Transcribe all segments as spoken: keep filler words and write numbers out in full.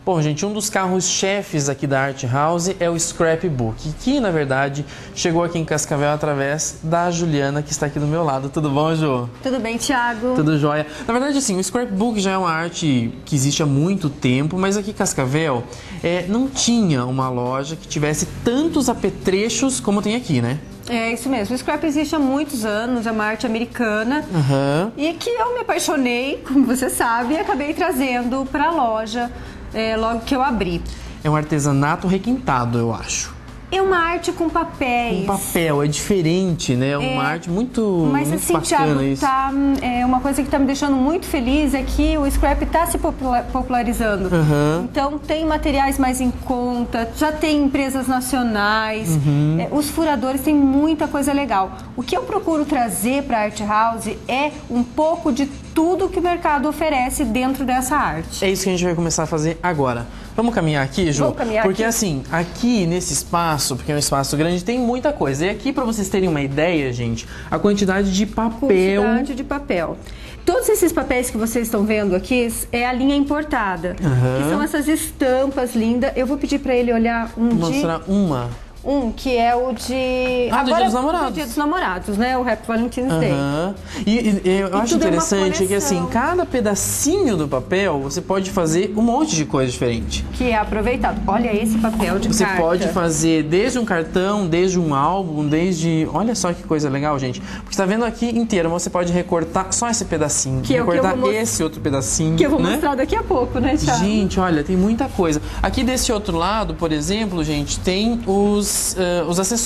Bom, gente, um dos carros-chefes aqui da Art House é o Scrapbook, que, na verdade, chegou aqui em Cascavel através da Juliana, que está aqui do meu lado. Tudo bom, Ju? Tudo bem, Thiago? Tudo jóia. Na verdade, assim, o Scrapbook já é uma arte que existe há muito tempo, mas aqui em Cascavel é, não tinha uma loja que tivesse tantos apetrechos como tem aqui, né? É isso mesmo. O scrap existe há muitos anos, é uma arte americana. Uhum. E que eu me apaixonei, como você sabe, e acabei trazendo para a loja é, logo que eu abri. É um artesanato requintado, eu acho. É uma arte com papéis. Com papel, é diferente, né? É uma é, arte muito, mas, muito assim, bacana Thiago, isso. Tá, é, uma coisa que está me deixando muito feliz é que o scrap está se popularizando. Uhum. Então, tem materiais mais em conta, já tem empresas nacionais, uhum. é, os furadores, tem muita coisa legal. O que eu procuro trazer para a Art House é um pouco de tudo que o mercado oferece dentro dessa arte. É isso que a gente vai começar a fazer agora. Vamos caminhar aqui, Ju? Vamos caminhar Porque aqui. assim, aqui nesse espaço, porque é um espaço grande, tem muita coisa. E aqui, para vocês terem uma ideia, gente, a quantidade de papel... Quantidade de papel. Todos esses papéis que vocês estão vendo aqui é a linha importada. Uhum. Que são essas estampas lindas. Eu vou pedir para ele olhar um Vou de... mostrar uma. Um, que é o de... Ah, do Agora, Dia dos Namorados. Do Dia dos Namorados, né? O Happy Valentine's Uhum. Day. E, e eu E acho tudo é uma interessante que assim, coleção. cada pedacinho do papel, você pode fazer um monte de coisa diferente. Que é aproveitado. Olha esse papel de Você carta. pode fazer desde um cartão, desde um álbum, desde... Olha só que coisa legal, gente. Porque tá vendo aqui inteiro, você pode recortar só esse pedacinho. Que é o que eu recortar vou most- esse outro pedacinho, Que eu vou né? mostrar daqui a pouco, né, Thiago? Gente, olha, tem muita coisa. Aqui desse outro lado, por exemplo, gente, tem os, uh, os acessórios.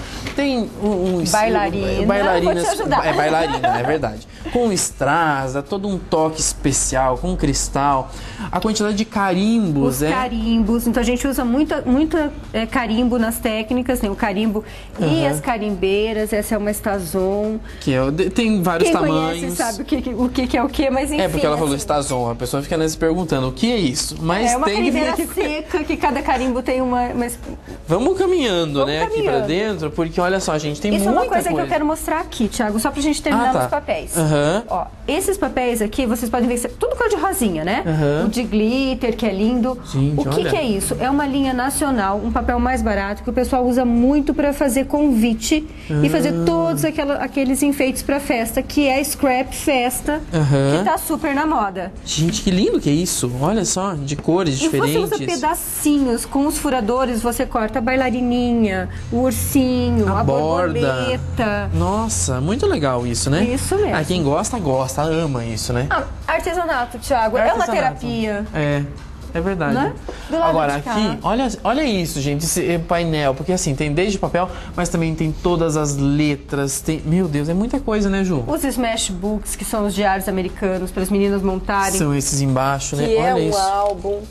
Tem um... um Bailarina. Bailarinas, Vou te ajudar. É bailarina, é verdade. Com strass, dá todo um toque especial, com cristal. A quantidade de carimbos, Os é... carimbos. Então a gente usa muita, muita é, carimbo nas técnicas, né? O carimbo e Uhum. as carimbeiras. Essa é uma Stazon. Que é, tem vários Quem tamanhos. conhece sabe o que, o que, que é o que, mas enfim. É, porque ela falou assim, Stazon, a pessoa fica se perguntando o que é isso. Mas é uma tem que vir carimbeira aqui. seca, que cada carimbo tem uma... uma... Vamos caminhando, Vamos né, aqui caminhando. pra dentro, porque olha só, gente, tem Isso muita é uma coisa, coisa. que eu quero mostrar aqui, Thiago, só pra gente terminar Ah, tá. os papéis. Aham. Ó, esses papéis aqui, vocês podem ver, que tudo cor de rosinha, né? Aham. O de glitter, que é lindo. Gente, o que, olha. que é isso? É uma linha nacional, um papel mais barato, que o pessoal usa muito pra fazer convite e Ah. fazer todos aquela, aqueles enfeites pra festa, que é Scrap Festa, Aham. que tá super na moda. Gente, que lindo que é isso. Olha só, de cores E você diferentes. usa pedacinhos, com os furadores você corta a bailarininha, o ursinho, A a, borda. borboleta. Nossa, muito legal isso, né? Isso mesmo. Ah, quem gosta, gosta, ama isso, né? Ah, artesanato, Thiago, é uma Artesanato. terapia. É, é verdade. Né? Do lado Agora, de cá. aqui, olha, olha isso, gente, esse painel. Porque assim, tem desde papel, mas também tem todas as letras. Tem... Meu Deus, é muita coisa, né, Ju? Os Smash Books, que são os diários americanos, para as meninas montarem. São esses embaixo, né? Que é Olha um isso. álbum.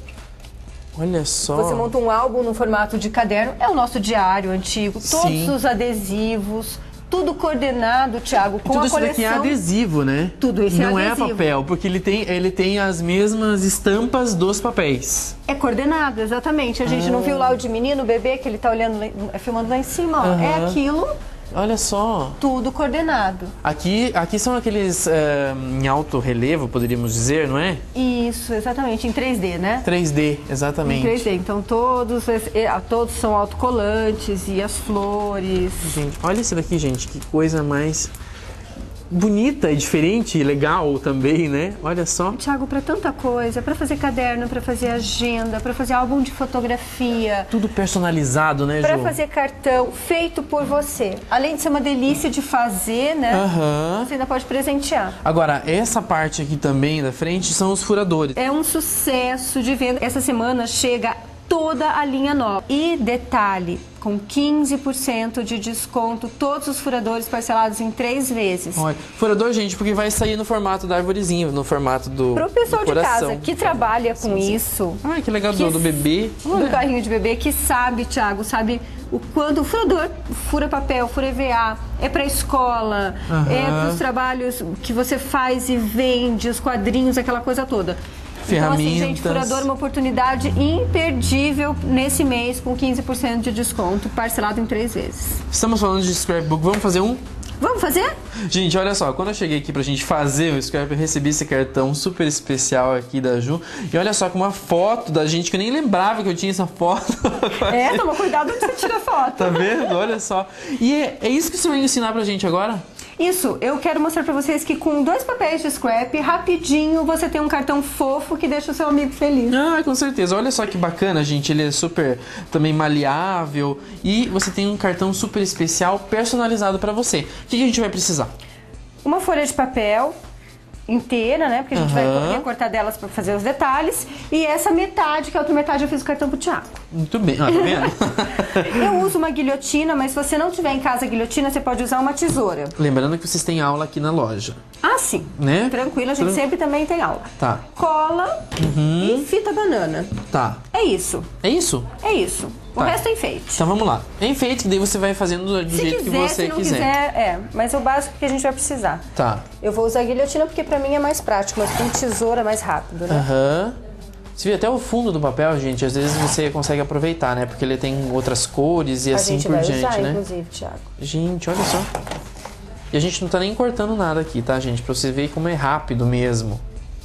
Olha só. Você monta um álbum no formato de caderno. É o nosso diário antigo. Todos Sim. os adesivos. Tudo coordenado, Thiago, com Tudo a isso daqui é coleção. adesivo, né? Tudo isso é Não é adesivo. papel, porque ele tem, ele tem as mesmas estampas dos papéis. É coordenado, exatamente. A gente não viu lá o de menino, o bebê, que ele tá olhando, lá- filmando lá em cima, ó. É Aham. aquilo, Olha só. tudo coordenado. Aqui, aqui são aqueles eh, em alto relevo, poderíamos dizer, não é? Isso, exatamente, em três D, né? três D, Em exatamente. três D. Então todos, esse- eh, todos são autocolantes e as flores. Gente, olha esse daqui, gente, que coisa mais bonita e diferente e legal também, né? Olha só. Thiago, para tanta coisa, para fazer caderno, para fazer agenda, para fazer álbum de fotografia, Tudo personalizado, né, para Ju? fazer cartão, feito por você. Além de ser uma delícia de fazer, né? Aham. Você ainda pode presentear. Agora, essa parte aqui também da frente são os furadores. É um sucesso de venda. Essa semana chega toda a linha nova. E detalhe, com quinze por cento de desconto, todos os furadores parcelados em três vezes. Olha, furador, gente, porque vai sair no formato da arvorezinha, no formato do Para o pessoal do de casa coração. que trabalha com isso, Ai, que legal, que do, do bebê. do carrinho de bebê, que sabe, Thiago, sabe o quando o furador fura papel, fura E V A, é para escola, Aham. é para os trabalhos que você faz e vende, os quadrinhos, aquela coisa toda. Então, assim, gente, Ferramentas. furador é uma oportunidade imperdível nesse mês com quinze por cento de desconto, parcelado em três vezes. Estamos falando de scrapbook, vamos fazer um? Vamos fazer? Gente, olha só, quando eu cheguei aqui pra gente fazer o Scrap, eu recebi esse cartão super especial aqui da Ju. E olha só, com uma foto da gente, que eu nem lembrava que eu tinha essa foto. É, toma cuidado onde você tira foto. Tá vendo? Olha só. E é, é isso que você vai ensinar pra gente agora? Isso, eu quero mostrar pra vocês que com dois papéis de scrap, rapidinho, você tem um cartão fofo que deixa o seu amigo feliz. Ah, com certeza. Olha só que bacana, gente. Ele é super também maleável. E você tem um cartão super especial personalizado pra você. O que que a gente vai precisar? Uma folha de papel inteira, né? Porque a gente Aham. vai recortar delas pra fazer os detalhes. E essa metade, que a outra metade eu fiz o cartão pro Thiago. Muito bem. Ah, tá vendo? Eu uso uma guilhotina, mas se você não tiver em casa a guilhotina, você pode usar uma tesoura. Lembrando que vocês têm aula aqui na loja. Ah, sim. Né? Tranquilo, a gente Tran- sempre também tem aula. Tá. Cola e fita banana. Tá. É isso. É isso? É isso. O Tá. resto é enfeite. Então vamos lá. É enfeite, que daí você vai fazendo do Se jeito quiser, que você se não quiser. quiser, é. Mas o básico que a gente vai precisar. Tá. Eu vou usar a guilhotina porque pra mim é mais prático, mas com tesoura é mais rápido, né? Aham. Você vê até o fundo do papel, gente, às vezes você consegue aproveitar, né? Porque ele tem outras cores e A assim gente por vai diante, usar, né? inclusive, Thiago. Gente, olha só. E a gente não tá nem cortando nada aqui, tá, gente? Pra você ver como é rápido mesmo.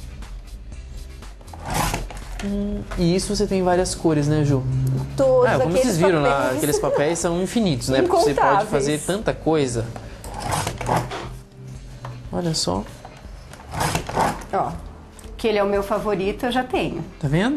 Hum, e isso você tem várias cores, né, Ju? Todos Ah, como aqueles vocês viram, lá, papéis. aqueles papéis são infinitos, né? Porque você pode Incontáveis. fazer tanta coisa. Olha só. Ó, que ele é o meu favorito, eu já tenho. Tá vendo?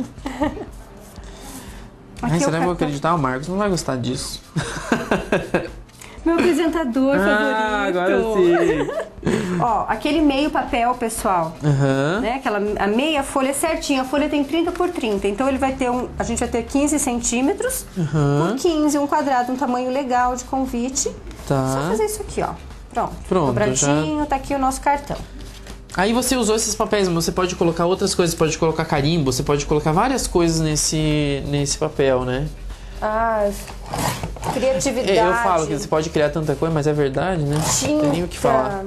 Ai, Aqui é o será que eu vou cartão. acreditar? O Marcos não vai gostar disso. Meu apresentador Ah, favorito. agora sim. Ó, aquele meio papel, pessoal, Aham. né? Aquela, a meia folha é certinha, a folha tem trinta por trinta, então ele vai ter um, a gente vai ter quinze centímetros Aham. por quinze, um quadrado, um tamanho legal de convite. Tá. Só fazer isso aqui, ó. Pronto. Pronto, Dobradinho, tá aqui o nosso cartão. Aí você usou esses papéis, mas você pode colocar outras coisas, você pode colocar carimbo, você pode colocar várias coisas nesse, nesse papel, né? Ah, criatividade. É, eu falo que você pode criar tanta coisa, mas é verdade, né? Não tem nem o que falar.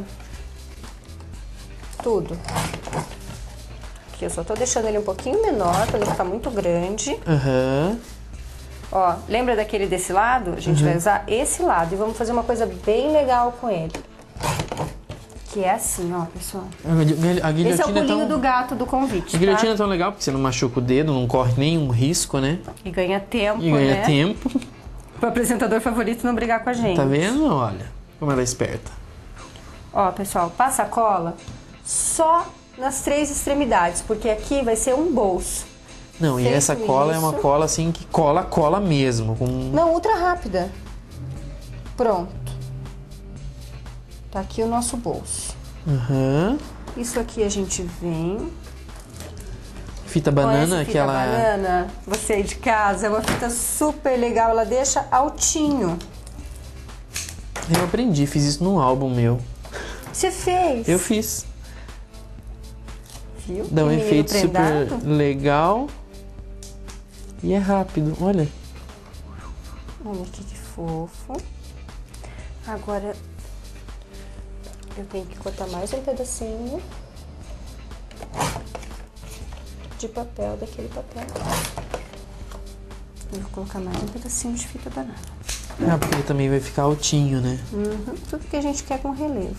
Tudo. Aqui eu só tô deixando ele um pouquinho menor, pra não ficar muito grande. Aham. Ó, lembra daquele desse lado? A gente vai usar esse lado e vamos fazer uma coisa bem legal com ele. Que é assim, ó, pessoal. A guilhotina a guilhotina Esse é o é pulinho tão... do gato do convite, A guilhotina tá? é tão legal porque você não machuca o dedo, não corre nenhum risco, né? E ganha tempo, E ganha né? tempo. Pro apresentador favorito não brigar com a gente. Tá vendo? Olha, como ela é esperta. Ó, pessoal, passa a cola só nas três extremidades, porque aqui vai ser um bolso. Não, e Feito essa cola é uma isso. cola assim que cola, cola mesmo. Com... Não, ultra rápida. Pronto. Tá aqui o nosso bolso. Aham. Isso aqui a gente vem. Fita Com banana, essa que fita ela... banana, você aí de casa, é uma fita super legal, ela deixa altinho. Eu aprendi, fiz isso num álbum meu. Você fez? Eu fiz. Viu? Dá um Que menino efeito prendado. super legal. E é rápido, olha. Olha aqui que fofo. Agora eu tenho que cortar mais um pedacinho de papel, daquele papel. Eu vou colocar mais um pedacinho de fita banana. Ah, porque também vai ficar altinho, né? Uhum, tudo que a gente quer com relevo.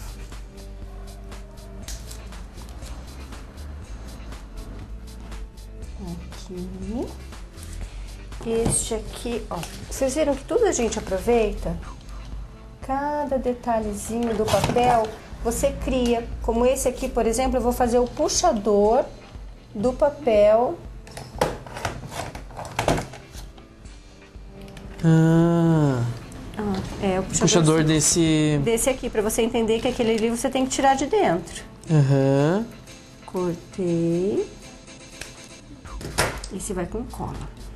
Aqui. Este aqui, ó. Vocês viram que tudo a gente aproveita? Cada detalhezinho do papel você cria. Como esse aqui, por exemplo, eu vou fazer o puxador do papel. Ah, Ah, é, o puxador, puxador desse... desse aqui, pra você entender que aquele ali você tem que tirar de dentro. Aham. Cortei. Esse vai com cola.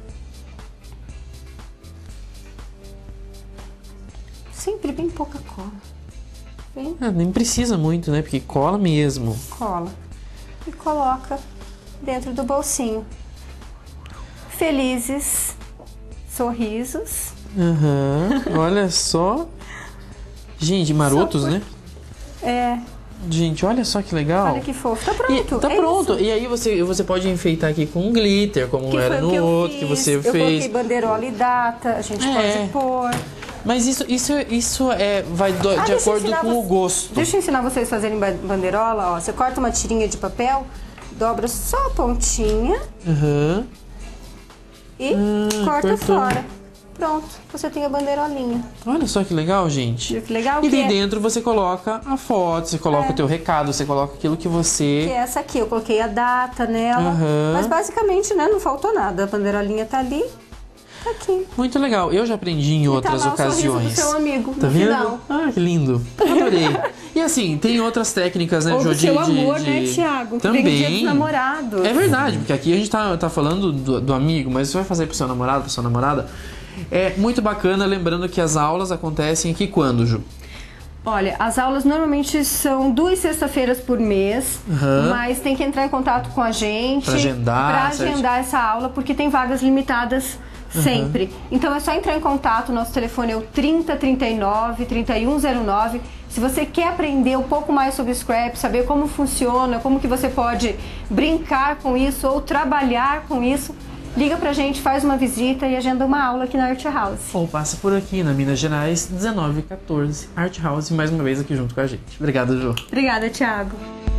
Sempre bem pouca cola. Bem Ah, nem precisa muito, né? Porque cola mesmo. cola. E coloca dentro do bolsinho. Felizes, sorrisos. Aham. Olha só. Gente, marotos, Só por- né? É, Gente, olha só que legal. olha que fofo. Tá E, pronto. tá é pronto. isso. E aí você, você pode enfeitar aqui com glitter, como Que era foi o no que eu outro, que fiz. você eu coloquei fez. bandeirola e data, a gente É. pode pôr. Mas isso, isso, isso é, vai do, Ah, de deixa eu acordo ensinar com o você- gosto. Deixa eu ensinar vocês a fazerem ba- bandeirola, ó. Você corta uma tirinha de papel, dobra só a pontinha Aham. e Ah, corta cortou. fora. Pronto, você tem a bandeirolinha. Olha só que legal, gente. Viu que legal? E que daí é, dentro você coloca a foto, você coloca É. o teu recado, você coloca aquilo que que você... é essa aqui. Eu coloquei a data nela. Aham. Mas basicamente, né, não faltou nada. A bandeirolinha tá ali, tá aqui. Muito legal. Eu já aprendi em E outras tá lá o sorriso ocasiões. do seu amigo Tá no vendo? final. Ah, que lindo. Adorei. E assim, tem outras técnicas, né, Ou Jo, do de- seu de- amor, de- né, Thiago? Que vem Também. no dia dos namorados. É verdade, porque aqui a gente tá, tá falando do, do amigo, mas você vai fazer pro seu namorado, pra sua namorada. É muito bacana, lembrando que as aulas acontecem aqui quando, Ju? Olha, as aulas normalmente são duas sexta-feiras por mês, Aham. mas tem que entrar em contato com a gente Pra agendar, pra certo? agendar essa aula, porque tem vagas limitadas sempre. Então é só entrar em contato, nosso telefone é o trinta, trinta e nove, trinta e um zero nove. Se você quer aprender um pouco mais sobre Scrap, saber como funciona, como que você pode brincar com isso ou trabalhar com isso, liga pra gente, faz uma visita e agenda uma aula aqui na Art House. Ou passa por aqui na Minas Gerais, dezenove e quatorze, Art House, mais uma vez aqui junto com a gente. Obrigado, Ju. Obrigada, Thiago.